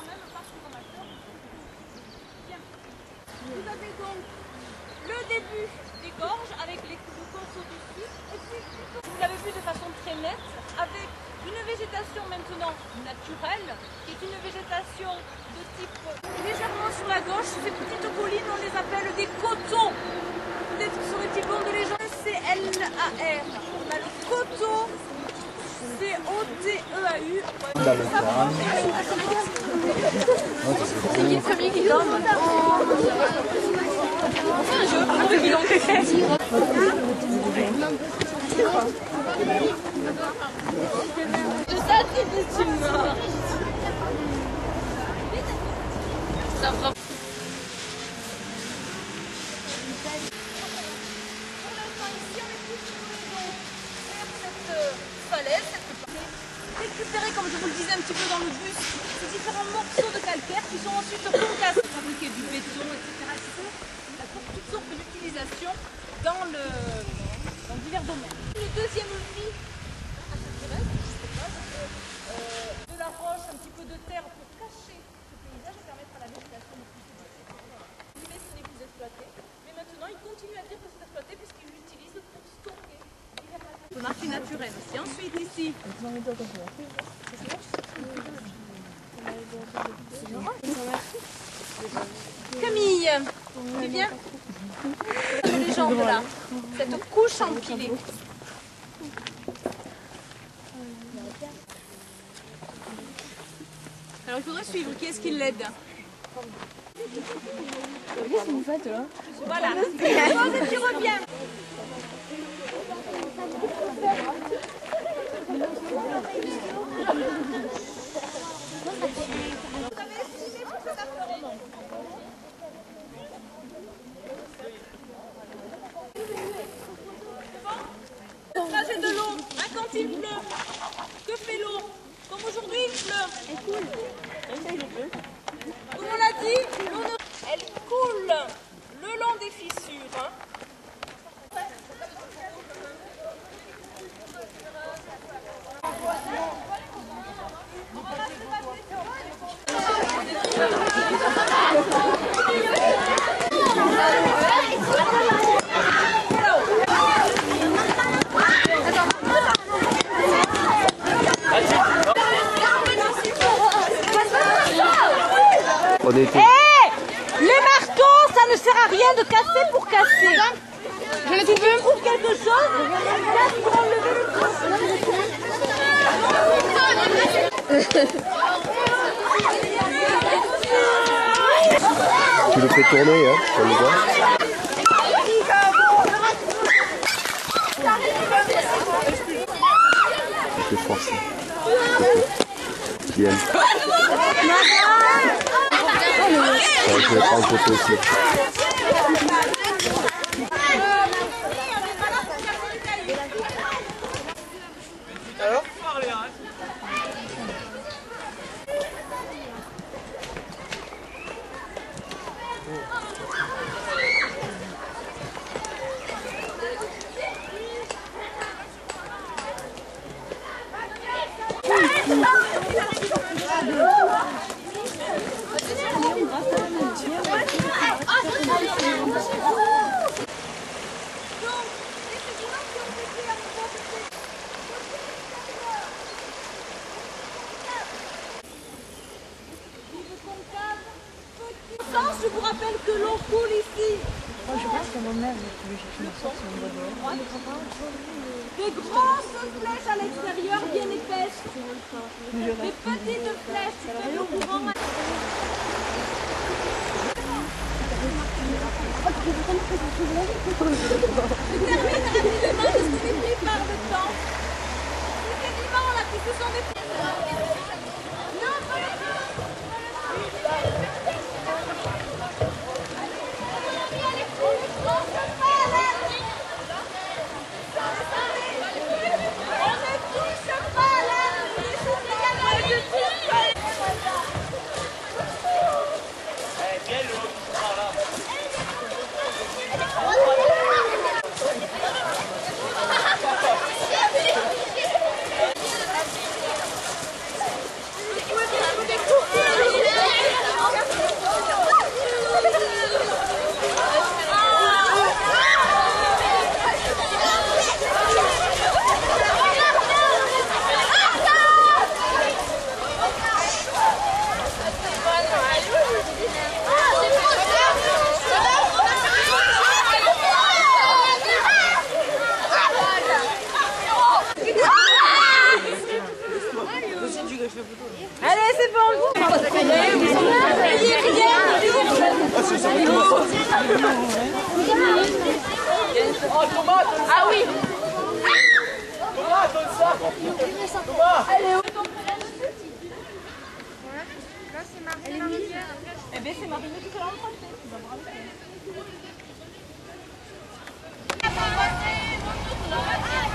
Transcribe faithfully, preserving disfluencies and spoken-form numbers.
Vous avez donc le début des gorges avec les courses au-dessus. Et puis, vous l'avez vu de façon très nette, avec une végétation maintenant naturelle, qui est une végétation de type légèrement sur la gauche. Ces petites collines, on les appelle des coteaux. Peut-être serait-il bon de les gens. C L A R. On a le coteau. C O T E A U. C'est qui le premier qui tombe? C'est un jeu, un jeu bidon. Ça, c'est une mort. Ça fera. Récupérer, comme je vous le disais un petit peu dans le bus, ces différents morceaux de calcaire qui sont ensuite concassés pour fabriquer du béton, et cetera et cetera pour toutes sortes d'utilisations dans, le, dans divers domaines. Une deuxième vie à cette terrestre, euh, de la roche, un petit peu de terre pour cacher ce paysage et permettre à la végétation de pousser. Mais ce n'est plus exploité. Mais maintenant, il continue à dire que c'est exploité puisqu'il l'utilise pour stocker. Le marché naturel aussi. Ensuite ici. Camille, tu viens? Les jambes là. Cette couche empilée. Alors il faudrait suivre. Qui est-ce qui l'aide? Qu'est-ce que vous faites là? Voilà. Et tu reviens. Le trajet de l'eau, hein, quand il pleut, que fait l'eau? Comme aujourd'hui il pleut. Elle coule. Comme on l'a dit, l'eau ne... elle coule le long des fissures. Hein. Hé, hey, les marteaux, ça ne sert à rien de casser pour casser. Je si tu trouves quelque chose, casse pour enlever le tu le fais tourner, hein, comme ça. Je vais forcer. Bien. Ouais, je vais prendre une photo aussi. Alors ? Je vous rappelle que l'eau coule ici. Moi, je pense qu'à mon mère, je vais chercher une sorte Des grosses flèches à l'extérieur bien épaisses. Des petites flèches. Tu fais le courant. Je termine rapidement, je suis pris par le temps. Ces éléments là qui se sont déplacés. Non, pas le temps. Oh, Thomas, donne ça. Ah oui. Thomas, donne ça. Thomas. Allez, où? Là, c'est Marie la rivière. Eh bien, c'est Marine qui fait l'emprunter. Tu vas me ramener.